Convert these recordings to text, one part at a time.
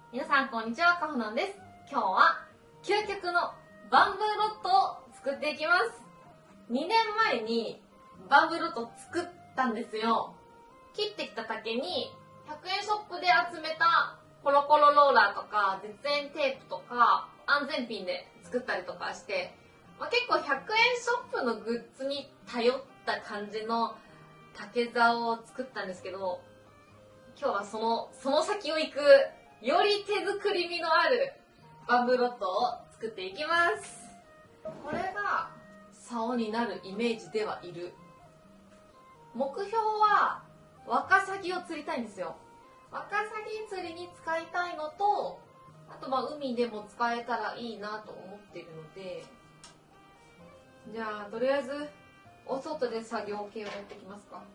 皆さんこんにちは、かほなんです。今日は究極のバンブーロットを作っていきます。2年前にバンブーロットを作ったんですよ。切ってきた竹に100円ショップで集めたコロコロローラーとか絶縁テープとか安全ピンで作ったりとかして、結構100円ショップのグッズに頼った感じの竹竿を作ったんですけど、今日はその先を行くより手作り味のあるバンブーロットを作っていきます。これが竿になるイメージではいる。目標はワカサギを釣りたいんですよ。ワカサギ釣りに使いたいのと、あと海でも使えたらいいなと思っているので、じゃあとりあえずお外で作業系をやっていきますか。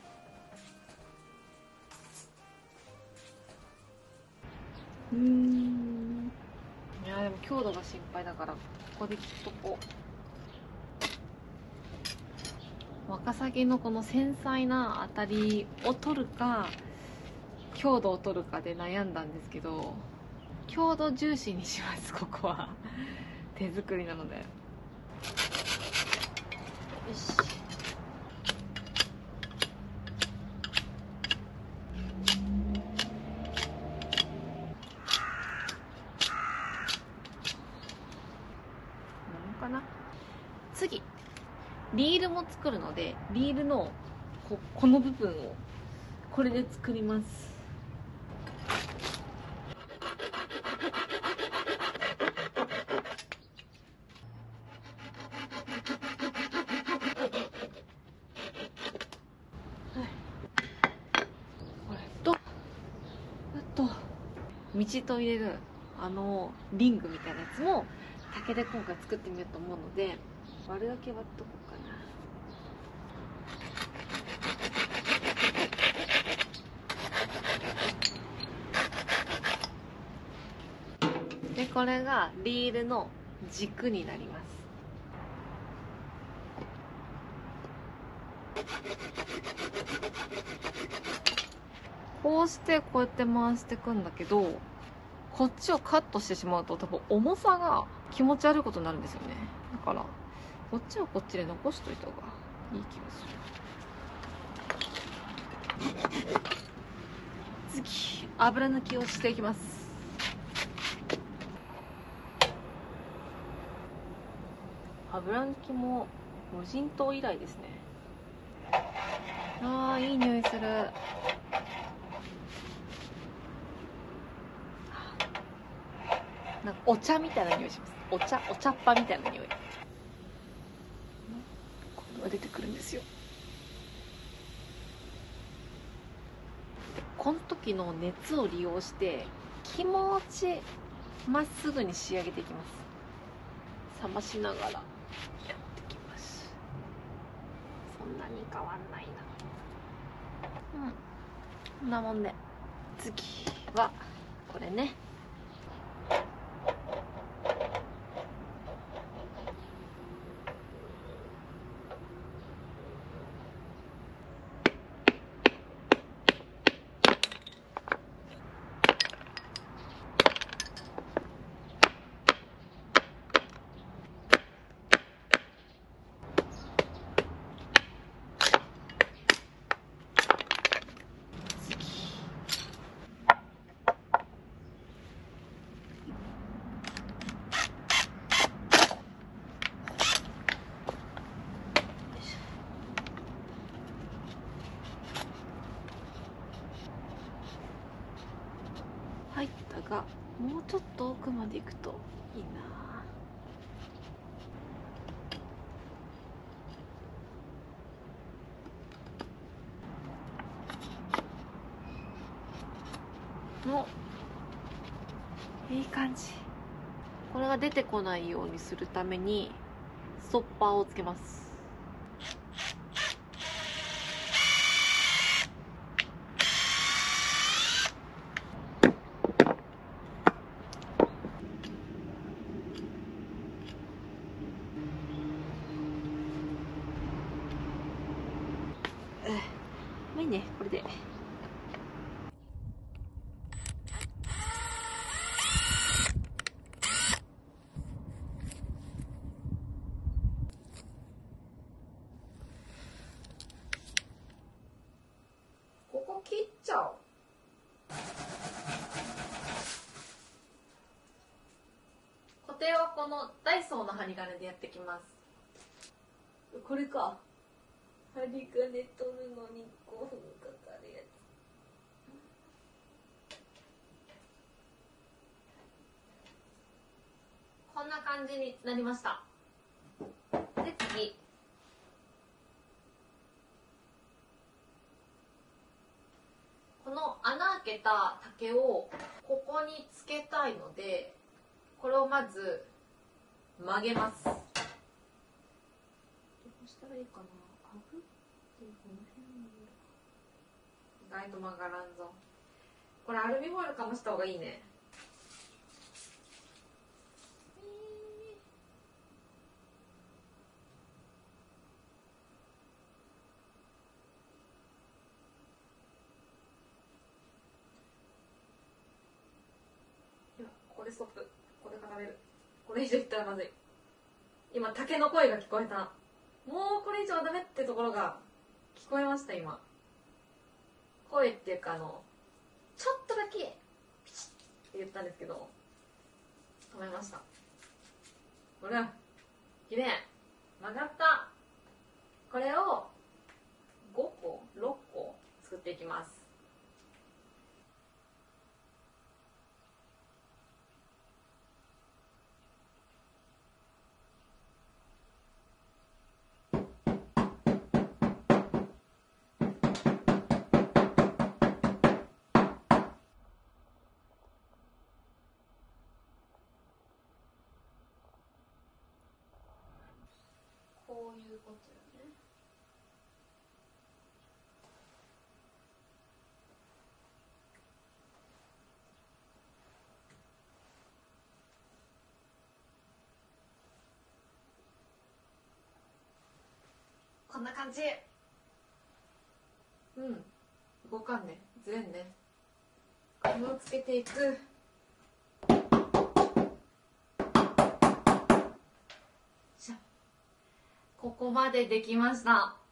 いやでも強度が心配だからここで切っとこう。ワカサギのこの繊細な当たりを取るか強度を取るかで悩んだんですけど、強度重視にします。ここは手作りなので。よし、次リールも作るので、リールのこの部分をこれで作ります。これと道と入れるリングみたいなやつも竹で今回作ってみようと思うので、割るだけ割っとこうかな。でこれがリールの軸になります。こうしてこうやって回していくんだけど、こっちをカットしてしまうと多分重さが気持ち悪いことになるんですよね。だからこっちはこっちで残しといた方がいい気がする。次、油抜きをしていきます。油抜きも無人島以来ですね。あー、いい匂いする。なんかお茶みたいな匂いします。お茶っ葉みたいな匂い。今度は出てくるんですよ。この時の熱を利用して気持ちまっすぐに仕上げていきます。冷ましながらやってきます。そんなに変わんないな。こんなもんで、次はこれね。入ったが、もうちょっと奥まで行くといいな。いい感じ。これが出てこないようにするためにストッパーをつけます。まあいいね、これで。 ちゃう。固定はこのダイソーの針金でやってきます。これか。針金取るのに5分かかるやつ。こんな感じになりました。で、次。この穴開けた竹をここにつけたいので、これをまず曲げます。どうしたらいいかな。あぐってこの辺意外と曲がらんぞ。これアルミホイルかもした方がいいね。ここでストップ。ここで固める。これ以上いったらまずい。今竹の声が聞こえた。もうこれ以上はダメってところが聞こえました。今声っていうかちょっとだけピチッって言ったんですけど止めました。ほらきれい曲がった。これを5個6個作っていきます。こういうことよね。こんな感じ。動かんね。ずれんね。これをつけていく。ここまでできました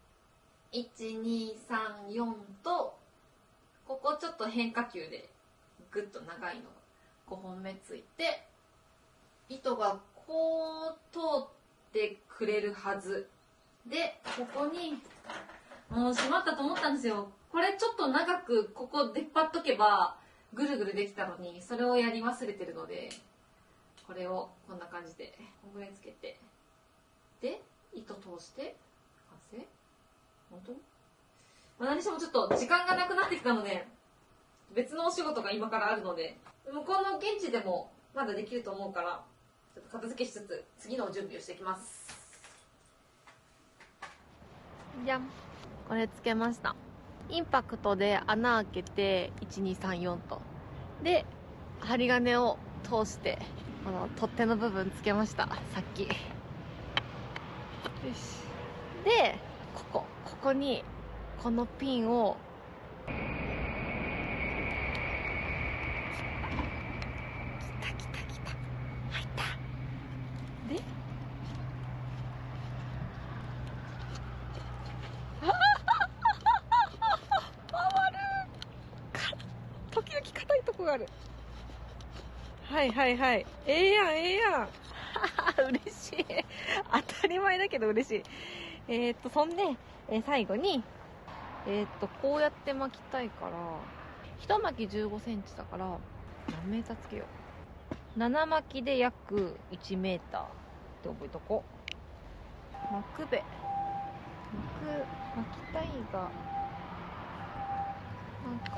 。1、2、3、4と、ここちょっと変化球でぐっと長いのが5本目ついて、糸がこう通ってくれるはず。で、ここに、もうしまったと思ったんですよ。これちょっと長くここ出っ張っとけばぐるぐるできたのに、それをやり忘れてるので、これをこんな感じでこんぐらいつけて、で糸通して完成。本当？何してもちょっと時間がなくなってきたので、別のお仕事が今からあるので、向こうの現地でもまだできると思うから、ちょっと片付けしつつ次の準備をしていきます。じゃん、これつけました。インパクトで穴開けて1234とで針金を通してこの取っ手の部分つけました。さっきよし。でここにこのピンを来た入った。で時々硬いとこがある。はいはいはい。ええやんええやん嬉しい。当たり前だけど嬉しい。そんで、最後にこうやって巻きたいから、一巻き15センチだから何メーターつけよう。7巻きで約1メーターって覚えとこう。巻きたいがなんか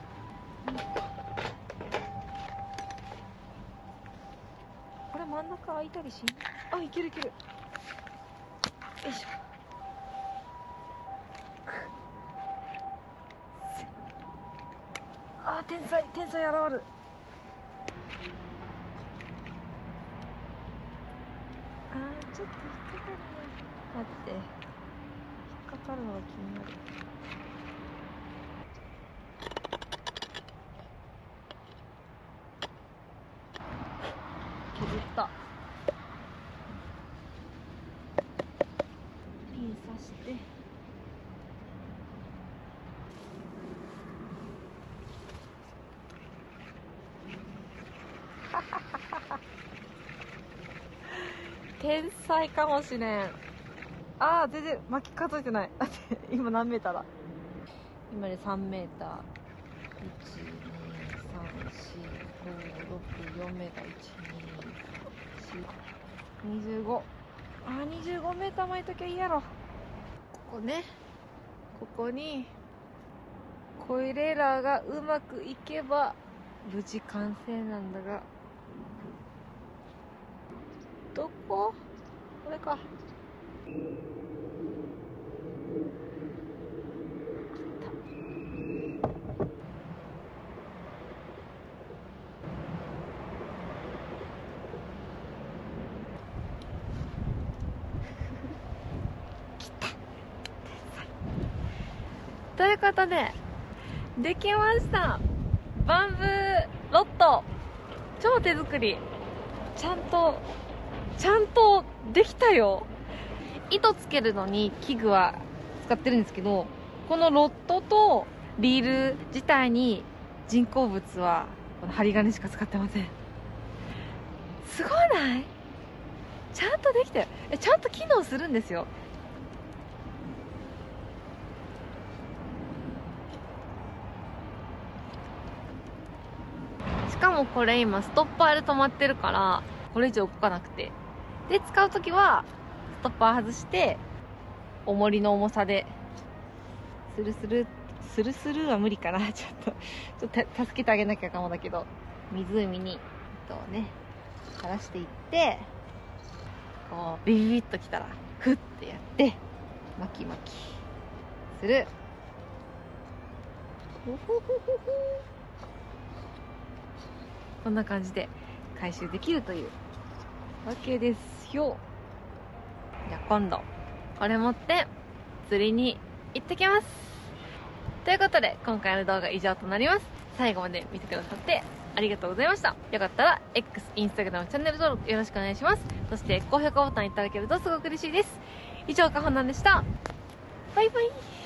これ真ん中開いたりしん。あ、いけるいける。よいしょ。あー、天才現る。あー、ちょっと引っかかるね。待って、引っかかるのが気になる。削った。ピン刺して天才かもしれん。あー、全然巻き数えてない。今何メーターだ？今で3メーター。1、2、3、4、5、6、4メーター。1、2、4、25。あー、25メーター巻いときゃいいやろ。ここね。ここに、コイレーラーがうまくいけば、無事完成なんだが。どこ？これか。ということで、できました。バンブーロット。超手作り。ちゃんとできたよ。糸つけるのに器具は使ってるんですけど、このロットとリール自体に人工物はこの針金しか使ってません。すごない？ちゃんとできたよ。ちゃんと機能するんですよ。しかもこれ今ストッパーで止まってるから、これ以上動かなくて。で、使うときは、ストッパー外して、重りの重さで、スルスルは無理かな。ちょっと助けてあげなきゃかもだけど、湖に糸をね、垂らしていって、こう、ビビビッときたら、フッてやって、巻き巻き、する。こんな感じで回収できるというわけですよ。じゃあ今度これ持って釣りに行ってきます。ということで今回の動画以上となります。最後まで見てくださってありがとうございました。よかったら X、Instagram チャンネル登録よろしくお願いします。そして高評価ボタンいただけるとすごく嬉しいです。以上、かほなんでした。バイバイ。